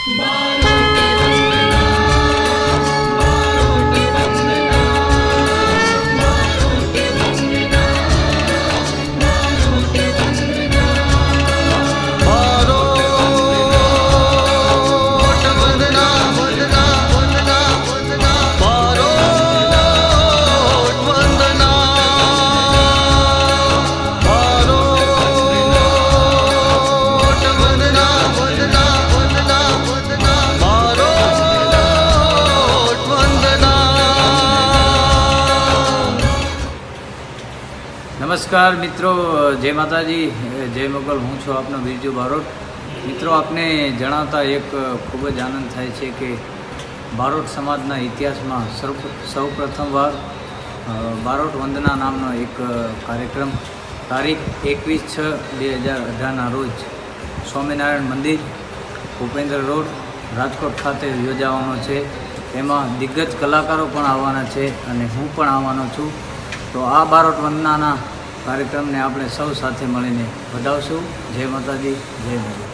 नमस्कार मित्रों, जय माताजी, जय मोगल। हूँ छूँ आपनो बिरजू बारोट। मित्रों, आपने जणावता एक खूब ज आनंद थाय छे के बारोट समाजना इतिहास में सौ प्रथमवार बारोट वंदना नामनो एक कार्यक्रम तारीख 21/6/2018 रोज स्वामीनारायण मंदिर भूपेन्द्र रोड राजकोट खाते योजाવાનો છે। એમાં દિગ્ગજ કલાકારો પણ આવવાના છે અને હું પણ આવવાનો છું। તો આ બારોટ વંદનાના કાર્યક્રમને આપણે સૌ સાથે મળીને વધાવશું। જય માતાજી, જય મોગલ।